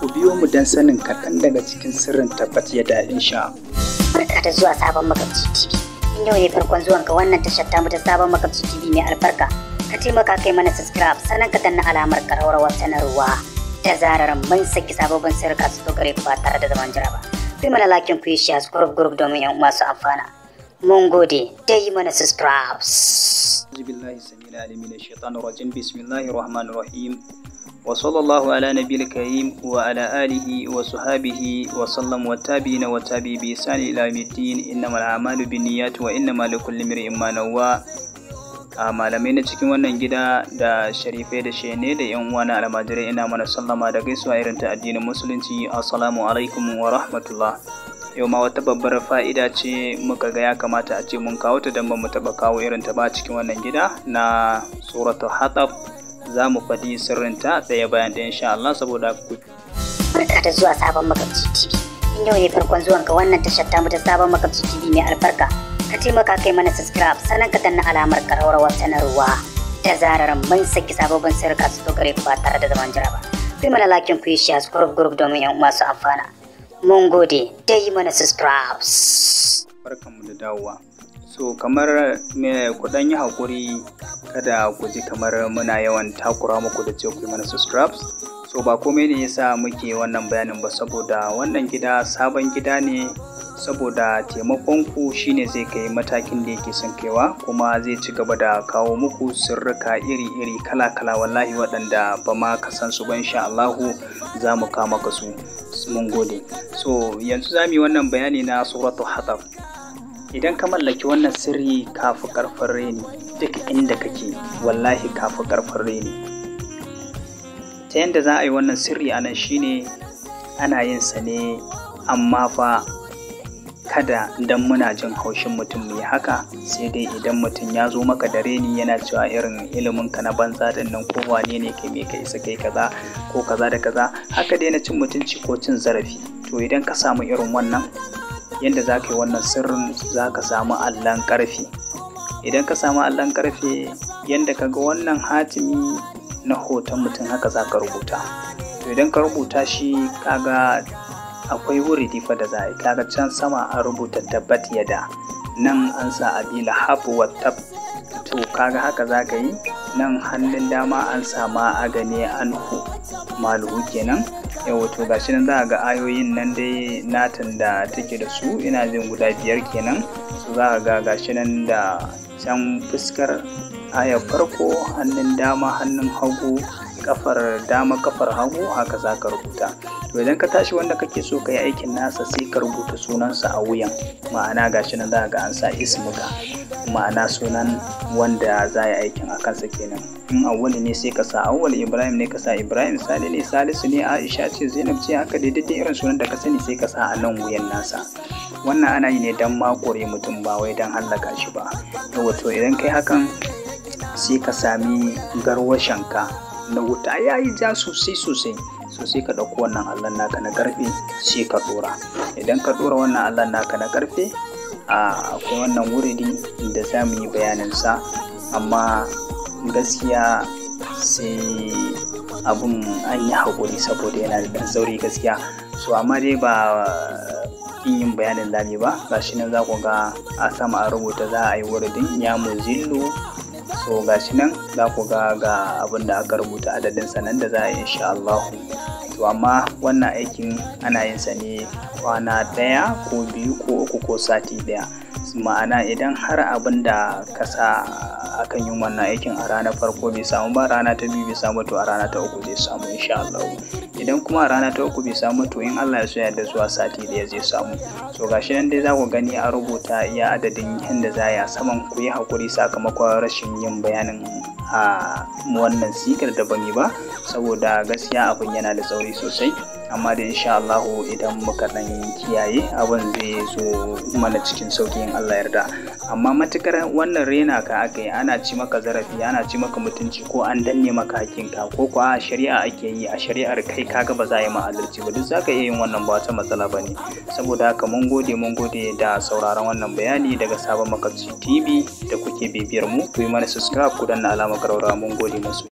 Ku biyo mu don sanin kaɗan daga cikin sirrin tabbat yada insha. Barka da zuwa Sabon Makamci TV. In yau ne farkon zuwanka wannan tashar tamu ta Sabon Makamci TV mai albarka. Ka taimaka kai mana subscribe sannan ka danna alamar ƙararrawar sanarwa. Da zarar mun saki sababbin sirrika su gare ku ba tare da zaman jira ba. Kai mana lakin ku yi share group domin yan uwa su amfana. Mun gode da yi mana subscribe. Billahi samina alimin shaitanir rajim. Bismillahir rahmanir rahim. Wa sallallahu ala nabiyil karim wa ala alihi wa sahbihi wa sallam wa tabi'ina wa tabi'i bi ihsan ila yawmiddin. Innamal a'malu binniyati wa innamal likulli imrin ma nawwa. Malamai na cikin wannan gida da sharifai da shene da yan uwa na almajirai, ina mana sallama da gaisuwa irin ta addinin musulunci. Assalamu alaikum wa rahmatullah. Yau ma wata babbar fa'ida ce muka ga ya kamata a ce mun kawo ta don ba mu taɓa kawo irin ta ba cikin wannan gida na suratul Hatab. Za mu faɗi sirrinta ɗaya bayan ɗaya insha Allah saboda ku. Barka da zuwa Sabon Makamci TV. In yau ne farkon zuwanka wannan tashar tamu ta Sabon Makamci TV mai albarka. Ka taimaka kai mana subscribe sannan ka danna alamar ƙararrawar sanarwa. Da zarar mun saki sababbin sirrika su gare ku ba tare da zaman jira ba. Kai mana lakin ku yi share group domin yan uwa su amfana. Mun gode da yi mana subscribe. Barkanmu da dawowa. So kamar me ku dan yi hakuri kada ku ji kamar muna yawan takura muku da ce ku yi mana subscribe. So ba komai ne yasa muke wannan bayanin ba, saboda wannan gida sabon gida ne, saboda taimakon ku shine zai kai matakin da yake son kaiwa, kuma zai ci gaba da kawo muku sirrika iri-iri kala-kala wallahi waɗanda ba ma ka san su ba insha Allahu za mu kama ka su. Mun gode. So yanzu za mu yi wannan bayani na suratul Hatab. Idan ka mallaki wannan sirri kafi karfin reni, duk inda kake wallahi kafi karfin reni. Ta yanda za a yi wannan sirri anan shine ana yin sa ne, amma fa kada dan muna jin haushin mutum mai haka, sai dai idan mutum ya zo maka da reni yana cewa irin ilimin ka na banza din nan, ko wane ne kai me ka isa kai kaza ko kaza da kaza, haka dai na cin mutunci ko cin zarafi. To idan ka samu irin wannan, yanda za ka yi wannan sirrin za ka samu allon ƙarfe. Idan ka samu allon ƙarfe, yanda ka ga wannan hatimi na hoton mutum haka za ka rubuta. To idan ka rubuta shi, kaga akwai wuridi fa da za a yi. Kaga can sama an rubuta tabbat yada, nan an sa abi lahab wa tab. To kaga haka za ka yi. Nan hannun dama an sa ma agane anhu maluhu kenan. Yau to gashi nan za a ga ayoyin nan dai natan da take da su, ina jin guda 5 kenan. So za a ga gashi nan da can fuskar ayar farko, hannun dama hannun hagu, kafar dama kafar hagu, haka za ka rubuta. To idan ka tashi wanda kake so ka yi aikin nasa, sai ka rubuta sunansa a wuyan, ma'ana gashi nan za a ga an sa ismuka, ma'ana sunan wanda za yi aikin a kansa kenan. In awwali ne sai ka sa awwal, Ibrahim ne ka sa Ibrahim, Sani ne Salisu ne, Aisha ce, Zainab ce, haka daidai irin sunan da ka sani sai ka sa a nan wuyan nasa. Wannan ana yi ne don makure mutum, ba wai don hallaka shi ba. To idan kai hakan, sai ka sami garwashanka na wuta ya yi ja sosai so sai ka ɗauko wannan allon naka na ƙarfe sai ka ɗora. Idan ka ɗora wannan allon naka na ƙarfe, akwai wannan wuridi da za mu yi bayaninsa, amma gaskiya sai abun an yi haƙuri saboda yana da ɗan sauri gaskiya. So amma dai ba yin bayanin lami ba, gashi nan za ku ga a sama a rubuta za a yi wuridin ya muzillu. So gashi nan za ku ga abin da aka rubuta adadin sanan da za a yi insha Allah. To amma wannan aikin ana yin sa ne kwana 1 ko 2 ko 3 ko sati 1. Ma'ana idan har abin da ka sa akan yin wannan aikin a ranar farko bai samu ba, rana ta 2 bai samu, to a rana ta 3 zai samu insha Allah. Idan kuma a rana ta 3 bai samu, to in Allah ya so yadda zuwa sati 1 zai samu. So gashi nan dai za ku gani a rubuta iya adadin yadda za a saman. Ku yi hakuri sakamakon rashin yin bayanin a wannan sigar da ban yi ba, saboda gaskiya abin yana da tsauri sosai. Amma da insha Allah idan muka dan kiyaye, abin zai zo mana cikin sauki in Allah yarda. Amma matukar wannan rena ka aka yi, ana ci maka zarafi, ana ci maka mutunci, ko an danne maka hakinka, ko kuwa a shari'a ake yi, a shari'ar kai kaga ba za a yi ma adalci ba, duk zaka iya yin wannan, ba wata matsala bane. Saboda haka mun gode da sauraron wannan bayani daga Sabon Makamci TV da kuke bibiyar mu. Ku yi mana subscribe, ku danna alamar ƙararrawa. Mun gode musu.